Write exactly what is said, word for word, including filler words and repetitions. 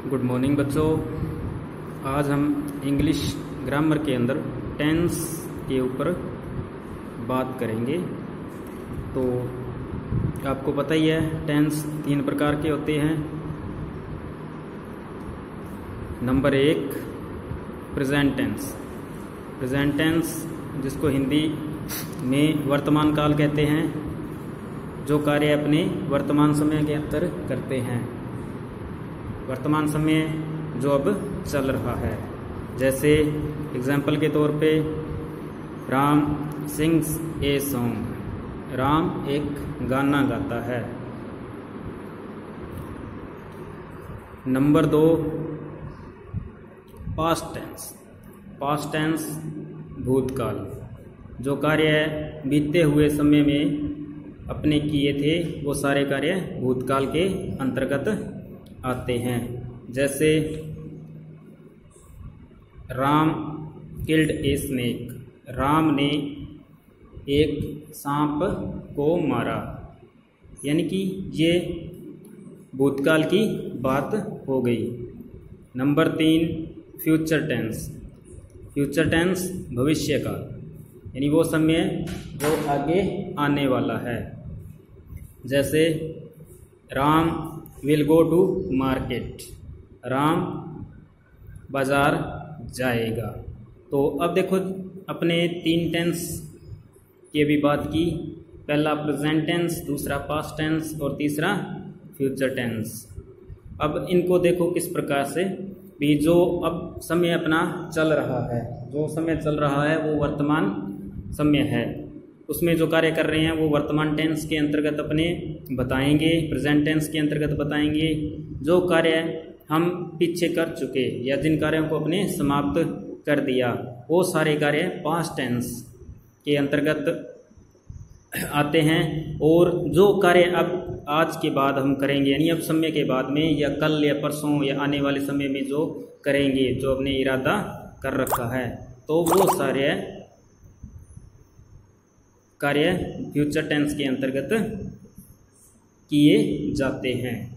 Good morning बच्चों। आज हम इंग्लिश ग्रामर के अंदर टेंस के ऊपर बात करेंगे। तो आपको पता ही है टेंस तीन प्रकार के होते हैं। नंबर एक प्रेजेंट टेंस। प्रेजेंट टेंस जिसको हिंदी में वर्तमान काल कहते हैं, जो कार्य अपने वर्तमान समय के अंदर करते हैं। वर्तमान समय जो अब चल रहा है, जैसे एग्जाम्पल के तौर पे Ram sings a song. Ram एक गाना गाता है। नंबर दो पास्ट टेंस। पास्ट टेंस भूतकाल, जो कार्य बीते हुए समय में अपने किए थे वो सारे कार्य भूतकाल के अंतर्गत आते हैं। जैसे Ram killed a snake. Ram ने एक सांप को मारा, यानी कि ये भूतकाल की बात हो गई। नंबर तीन फ्यूचर टेंस। फ्यूचर टेंस भविष्य का, यानी वो समय जो आगे आने वाला है। जैसे Ram will go to market. Ram बाजार जाएगा। तो अब देखो अपने तीन टेंस की अभी बात की। पहला प्रेजेंट टेंस, दूसरा पास्ट टेंस और तीसरा फ्यूचर टेंस। अब इनको देखो किस प्रकार से भी जो अब समय अपना चल रहा है, जो समय चल रहा है वो वर्तमान समय है। उसमें जो कार्य कर रहे हैं वो वर्तमान टेंस के अंतर्गत अपने बताएंगे, प्रेजेंट टेंस के अंतर्गत बताएंगे। जो कार्य हम पीछे कर चुके या जिन कार्यों को अपने समाप्त कर दिया वो सारे कार्य पास्ट टेंस के अंतर्गत आते हैं। और जो कार्य अब आज के बाद हम करेंगे, यानी अब समय के बाद में या कल या परसों या आने वाले समय में जो करेंगे, जो अपने इरादा कर रखा है, तो वो सारे कार्य फ्यूचर टेंस के अंतर्गत किए जाते हैं।